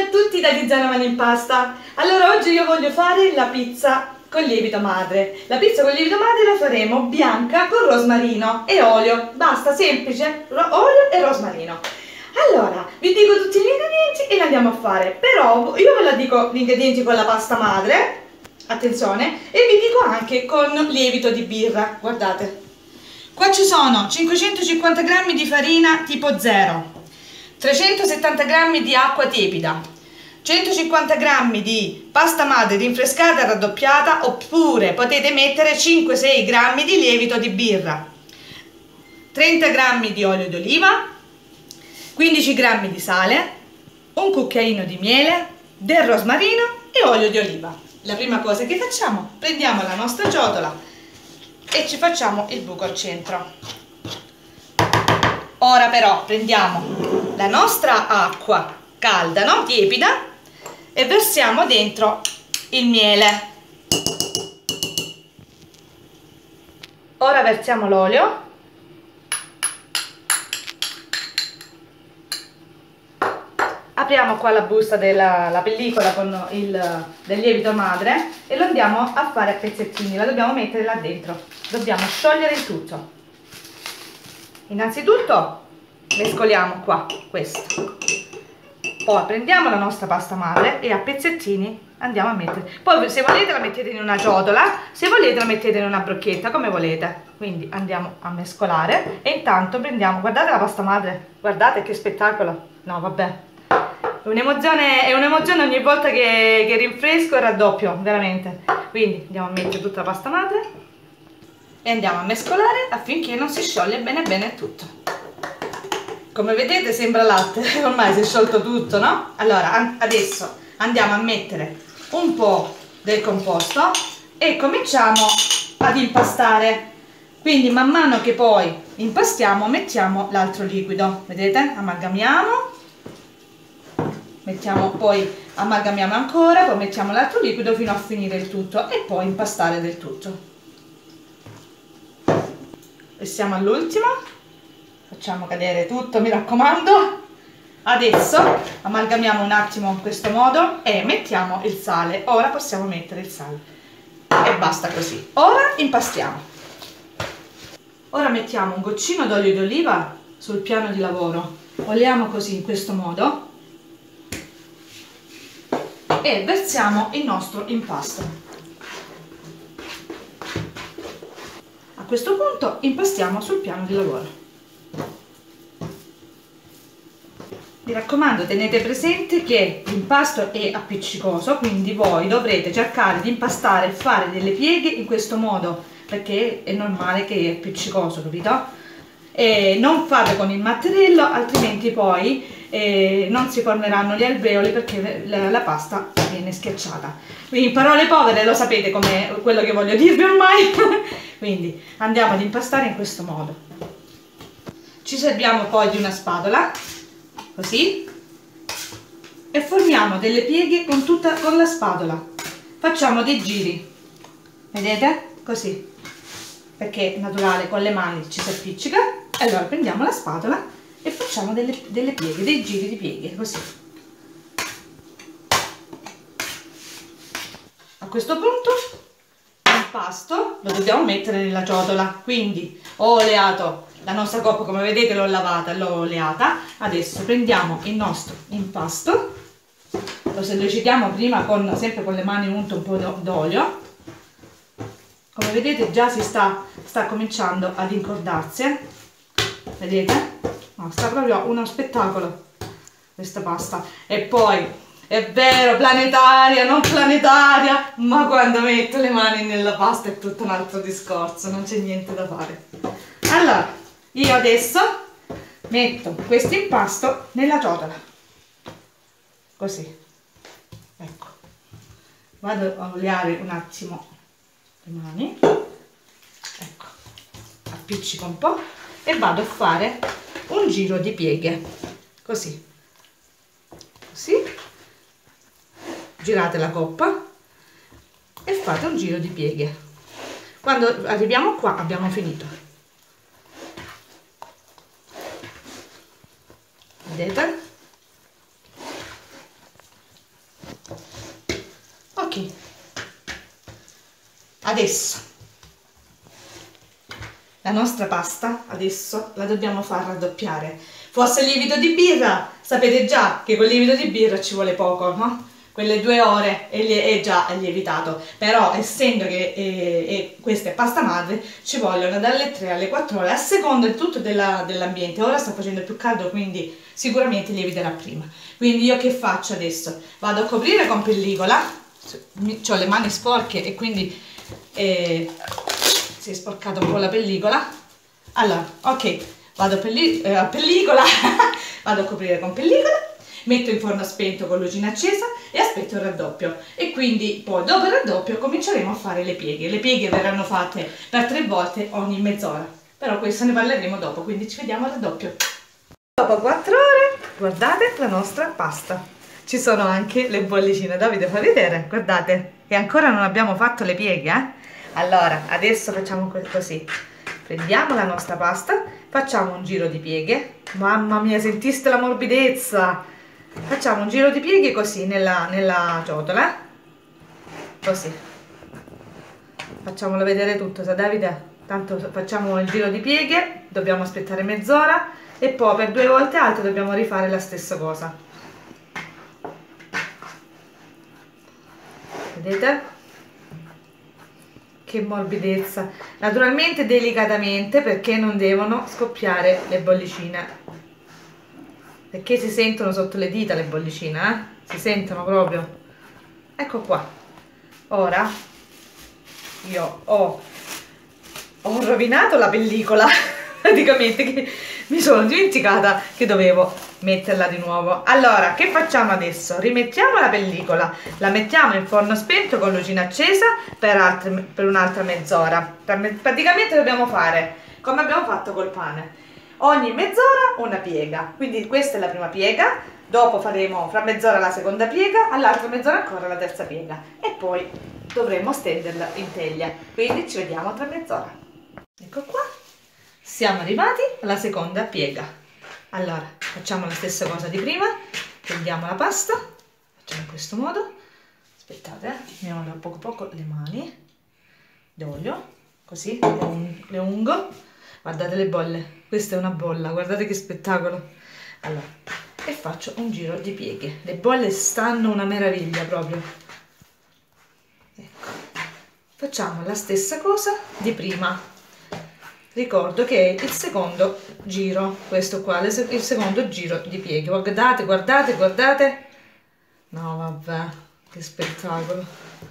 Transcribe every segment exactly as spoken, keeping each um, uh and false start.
Ciao a tutti da Tiziana Mani in Pasta. Allora oggi io voglio fare la pizza con lievito madre. La pizza con lievito madre la faremo bianca con rosmarino e olio. Basta, semplice, olio e rosmarino. Allora, vi dico tutti gli ingredienti e li andiamo a fare. Però io ve la dico gli ingredienti con la pasta madre, attenzione, e vi dico anche con lievito di birra. Guardate, qua ci sono cinquecentocinquanta grammi di farina tipo zero, trecentosettanta grammi di acqua tiepida, centocinquanta grammi di pasta madre rinfrescata e raddoppiata, oppure potete mettere cinque sei grammi di lievito di birra, trenta grammi di olio d'oliva, quindici grammi di sale, un cucchiaino di miele, del rosmarino e olio di oliva. La prima cosa che facciamo, prendiamo la nostra ciotola e ci facciamo il buco al centro. Ora però prendiamo la nostra acqua calda, no? Tiepida, e versiamo dentro il miele. Ora versiamo l'olio. Apriamo qua la busta della la pellicola con il del lievito madre e lo andiamo a fare a pezzettini, la dobbiamo mettere là dentro. Dobbiamo sciogliere il tutto. Innanzitutto mescoliamo qua questo, poi prendiamo la nostra pasta madre e a pezzettini andiamo a mettere. Poi se volete la mettete in una ciotola, se volete la mettete in una brocchetta, come volete. Quindi andiamo a mescolare e intanto prendiamo, guardate la pasta madre, guardate che spettacolo. No vabbè, è un'emozione, è un'emozione ogni volta che, che rinfresco e raddoppio, veramente. Quindi andiamo a mettere tutta la pasta madre e andiamo a mescolare affinché non si scioglie bene bene tutto. Come vedete sembra latte, ormai si è sciolto tutto, no? Allora adesso andiamo a mettere un po' del composto e cominciamo ad impastare. Quindi man mano che poi impastiamo mettiamo l'altro liquido, vedete? Amalgamiamo, mettiamo poi amalgamiamo ancora, poi mettiamo l'altro liquido fino a finire il tutto e poi impastare del tutto. E siamo all'ultimo, facciamo cadere tutto, mi raccomando. Adesso amalgamiamo un attimo in questo modo e mettiamo il sale. Ora possiamo mettere il sale e basta così. Ora impastiamo. Ora mettiamo un goccino d'olio d'oliva sul piano di lavoro, oliamo così in questo modo e versiamo il nostro impasto. A questo punto impastiamo sul piano di lavoro. Mi raccomando, tenete presente che l'impasto è appiccicoso, quindi voi dovrete cercare di impastare e fare delle pieghe in questo modo, perché è normale che è appiccicoso, capito? E non fate con il mattarello, altrimenti poi eh, non si formeranno gli alveoli perché la, la pasta viene schiacciata. Quindi in parole povere lo sapete come quello che voglio dirvi ormai. Quindi andiamo ad impastare in questo modo. Ci serviamo poi di una spatola, così, e formiamo delle pieghe con, tutta, con la spatola. Facciamo dei giri, vedete? Così, perché è naturale, con le mani ci si appiccica. Allora prendiamo la spatola e facciamo delle, delle pieghe, dei giri di pieghe, così. A questo punto l'impasto lo dobbiamo mettere nella ciotola, quindi ho oleato la nostra coppa, come vedete l'ho lavata, l'ho oleata. Adesso prendiamo il nostro impasto, lo sollecitiamo prima con, sempre con le mani unte un po' d'olio. Come vedete già si sta, sta cominciando ad incordarsi, vedete? No, sta proprio uno spettacolo questa pasta. E poi è vero, planetaria, non planetaria, ma quando metto le mani nella pasta è tutto un altro discorso, non c'è niente da fare. Allora, io adesso metto questo impasto nella ciotola, così, ecco, vado a oliare un attimo le mani, ecco, appiccico un po' e vado a fare un giro di pieghe, così, così, girate la coppa e fate un giro di pieghe. Quando arriviamo qua abbiamo finito, vedete? Ok, adesso la nostra pasta adesso la dobbiamo far raddoppiare. Fosse lievito di birra, sapete già che con il lievito di birra ci vuole poco, no? Quelle due ore è già lievitato, però essendo che eh, eh, questa è pasta madre ci vogliono dalle tre alle quattro ore a seconda di tutto dell'ambiente. Ora sta facendo più caldo, quindi sicuramente lieviterà prima. Quindi io che faccio adesso? Vado a coprire con pellicola, ho le mani sporche e quindi eh, si è sporcata un po' la pellicola. Allora, ok, vado a, pelli eh, a pellicola, vado a coprire con pellicola, metto in forno spento con lucina accesa e aspetto il raddoppio. E quindi poi dopo il raddoppio cominceremo a fare le pieghe. Le pieghe verranno fatte per tre volte ogni mezz'ora, però questo ne parleremo dopo, quindi ci vediamo al raddoppio. Dopo quattro ore, guardate la nostra pasta. Ci sono anche le bollicine. Davide, fa vedere, guardate, che ancora non abbiamo fatto le pieghe, eh? Allora, adesso facciamo così. Prendiamo la nostra pasta, facciamo un giro di pieghe. Mamma mia, sentiste la morbidezza? Facciamo un giro di pieghe così nella, nella ciotola. Così. Facciamolo vedere tutto, sa Davide? Tanto facciamo il giro di pieghe, dobbiamo aspettare mezz'ora e poi per due volte altre dobbiamo rifare la stessa cosa. Vedete? Che morbidezza. Naturalmente delicatamente, perché non devono scoppiare le bollicine, perché si sentono sotto le dita le bollicine, eh? Si sentono proprio. Ecco qua. Ora io ho, ho rovinato la pellicola praticamente, che mi sono dimenticata che dovevo metterla di nuovo. Allora, che facciamo adesso? Rimettiamo la pellicola, la mettiamo in forno spento con lucina accesa per, altre, per un'altra mezz'ora. Praticamente dobbiamo fare come abbiamo fatto col pane, ogni mezz'ora una piega. Quindi questa è la prima piega, dopo faremo fra mezz'ora la seconda piega, all'altra mezz'ora ancora la terza piega e poi dovremo stenderla in teglia. Quindi ci vediamo tra mezz'ora. Ecco qua, siamo arrivati alla seconda piega. Allora, facciamo la stessa cosa di prima, prendiamo la pasta, facciamo in questo modo, aspettate, eh, mettiamo da poco poco le mani d'olio, così, le, un le ungo, guardate le bolle, questa è una bolla, guardate che spettacolo. Allora, e faccio un giro di pieghe, le bolle stanno una meraviglia proprio. Ecco, facciamo la stessa cosa di prima. Ricordo che è il secondo giro, questo qua, il secondo giro di pieghe. Guardate, guardate, guardate. No, vabbè, che spettacolo.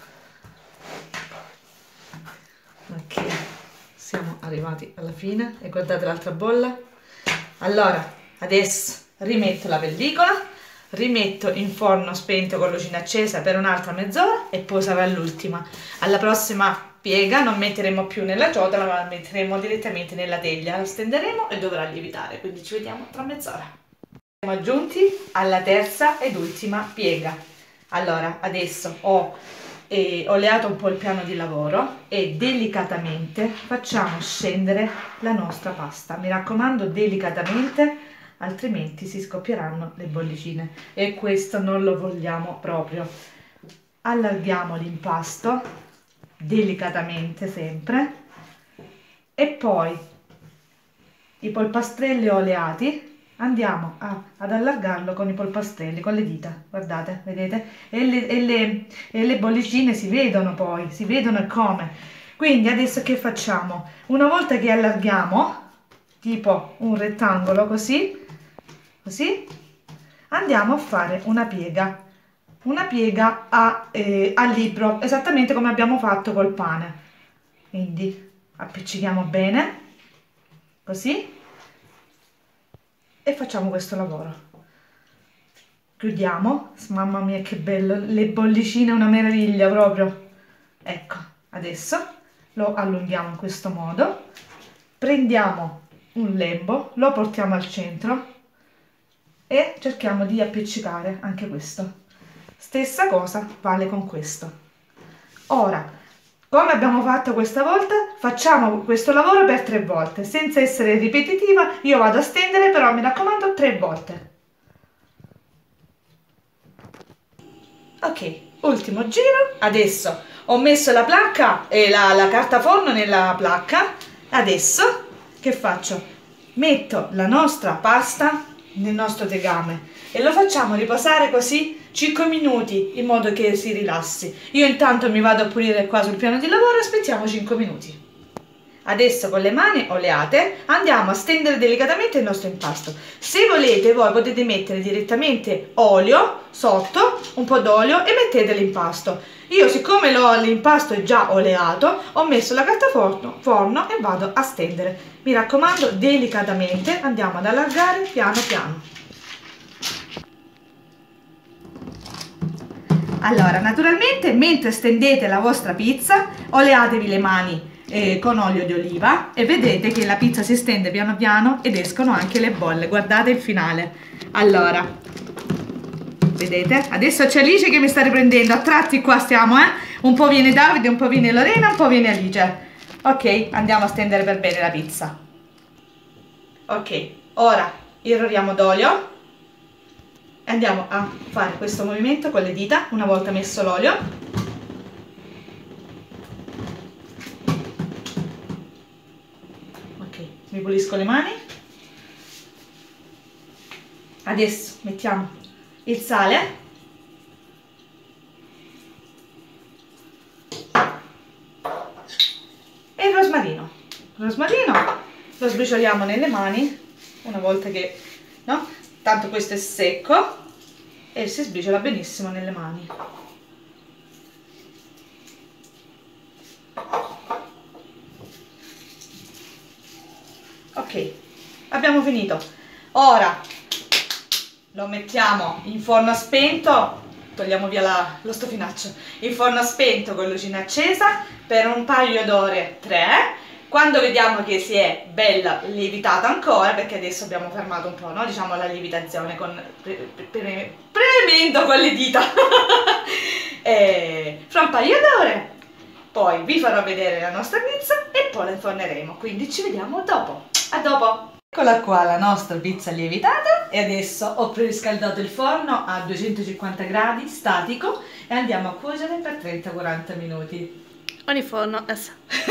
Ok, siamo arrivati alla fine e guardate l'altra bolla. Allora, adesso rimetto la pellicola, rimetto in forno spento con lucina accesa per un'altra mezz'ora e poi sarà l'ultima. Alla prossima piega non metteremo più nella ciotola, ma la metteremo direttamente nella teglia, la stenderemo e dovrà lievitare, quindi ci vediamo tra mezz'ora. Siamo giunti alla terza ed ultima piega. Allora, adesso ho eh, oleato un po' il piano di lavoro e delicatamente facciamo scendere la nostra pasta. Mi raccomando, delicatamente, altrimenti si scoppieranno le bollicine e questo non lo vogliamo proprio. Allarghiamo l'impasto delicatamente sempre e poi i polpastrelli oleati andiamo a, ad allargarlo con i polpastrelli, con le dita, guardate, vedete? E le, e, le, e le bollicine si vedono poi, si vedono e come. Quindi adesso che facciamo? Una volta che allarghiamo, tipo un rettangolo così, così, andiamo a fare una piega. Una piega a, eh, a libro, esattamente come abbiamo fatto col pane. Quindi appiccichiamo bene, così, e facciamo questo lavoro. Chiudiamo, mamma mia che bello, le bollicine, una meraviglia proprio. Ecco, adesso lo allunghiamo in questo modo, prendiamo un lembo, lo portiamo al centro e cerchiamo di appiccicare anche questo. Stessa cosa vale con questo. Ora, come abbiamo fatto questa volta, facciamo questo lavoro per tre volte, senza essere ripetitiva. Io vado a stendere, però mi raccomando tre volte. Ok, ultimo giro. Adesso ho messo la placca e la, la carta forno nella placca. Adesso che faccio? Metto la nostra pasta nel nostro tegame e lo facciamo riposare così cinque minuti in modo che si rilassi. Io intanto mi vado a pulire qua sul piano di lavoro, aspettiamo cinque minuti. Adesso con le mani oleate andiamo a stendere delicatamente il nostro impasto. Se volete voi potete mettere direttamente olio sotto, un po' d'olio, e mettete l'impasto. Io siccome l'impasto è già oleato ho messo la carta forno, forno e vado a stendere. Mi raccomando, delicatamente andiamo ad allargare piano piano. Allora, naturalmente mentre stendete la vostra pizza oleatevi le mani Eh, con olio di oliva e vedete che la pizza si stende piano piano ed escono anche le bolle. Guardate il finale. Allora, vedete? Adesso c'è Alice che mi sta riprendendo. A tratti qua stiamo, eh? Un po' viene Davide, un po' viene Lorena, un po' viene Alice. Ok, andiamo a stendere per bene la pizza. Ok, ora irroriamo d'olio e andiamo a fare questo movimento con le dita una volta messo l'olio. Mi pulisco le mani. Adesso mettiamo il sale e il rosmarino. Il rosmarino lo sbricioliamo nelle mani una volta che, no? Tanto questo è secco e si sbriciola benissimo nelle mani. Ok, abbiamo finito. Ora lo mettiamo in forno spento, togliamo via la, lo stofinaccio, in forno spento con lucina accesa per un paio d'ore, tre. Quando vediamo che si è bella lievitata ancora, perché adesso abbiamo fermato un po', no? Diciamo la lievitazione con pre, pre, pre, premendo con le dita. E fra un paio d'ore poi vi farò vedere la nostra pizza e poi la inforneremo, quindi ci vediamo dopo. A dopo! Eccola qua la nostra pizza lievitata e adesso ho preriscaldato il forno a duecentocinquanta gradi statico e andiamo a cuocere per trenta quaranta minuti. Ogni forno essa.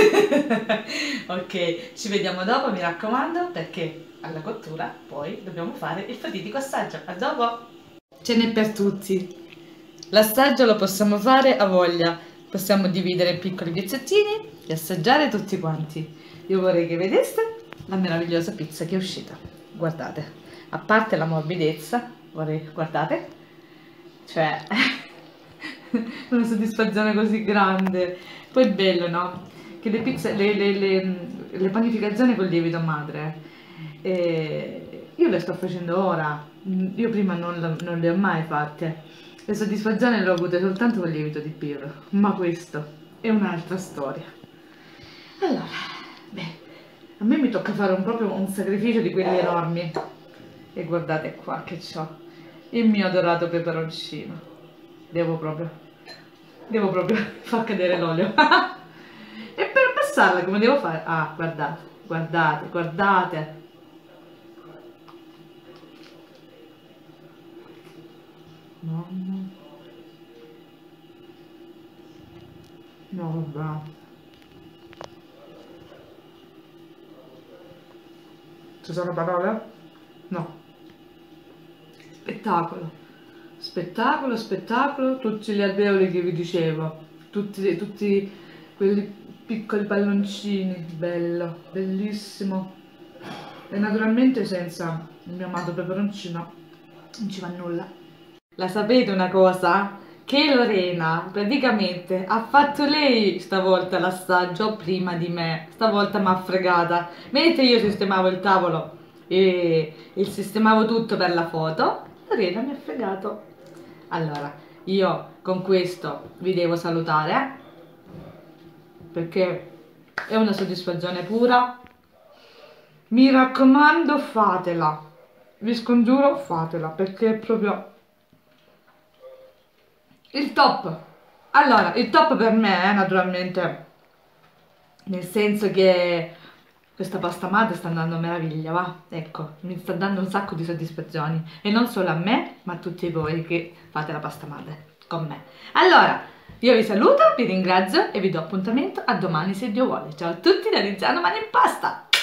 Ok, ci vediamo dopo, mi raccomando, perché alla cottura poi dobbiamo fare il fatidico assaggio. A dopo! Ce n'è per tutti. L'assaggio lo possiamo fare a voglia. Possiamo dividere in piccoli pezzettini e assaggiare tutti quanti. Io vorrei che vedeste la meravigliosa pizza che è uscita. Guardate, a parte la morbidezza, vorrei, guardate, cioè una soddisfazione così grande. Poi è bello, no? Che le pizze, le, le, le, le panificazioni col lievito madre, eh, io le sto facendo ora, io prima non, non le ho mai fatte. Le soddisfazioni le ho avute soltanto con il lievito di birra, ma questo è un'altra storia. Allora, beh, a me mi tocca fare un, proprio un sacrificio di quelli enormi. E guardate qua che ho il mio adorato peperoncino. Devo proprio, devo proprio far cadere l'olio. E per passarla come devo fare? Ah, guardate, guardate, guardate. Mamma. No, vabbè. Ci sono parole? No. Spettacolo. Spettacolo, spettacolo. Tutti gli alveoli che vi dicevo. Tutti, tutti quelli piccoli palloncini. Bello, bellissimo. E naturalmente senza il mio amato peperoncino non ci va nulla. La sapete una cosa? Che Lorena praticamente ha fatto lei stavolta l'assaggio prima di me, stavolta mi ha fregata. Mentre io sistemavo il tavolo e, e sistemavo tutto per la foto, Lorena mi ha fregato. Allora, io con questo vi devo salutare perché è una soddisfazione pura. Mi raccomando, fatela, vi scongiuro, fatela perché è proprio il top. Allora, il top per me è naturalmente nel senso che questa pasta madre sta andando a meraviglia, va? Ecco, mi sta dando un sacco di soddisfazioni. E non solo a me, ma a tutti voi che fate la pasta madre con me. Allora, io vi saluto, vi ringrazio e vi do appuntamento a domani se Dio vuole. Ciao a tutti da Liziano Mani in Pasta!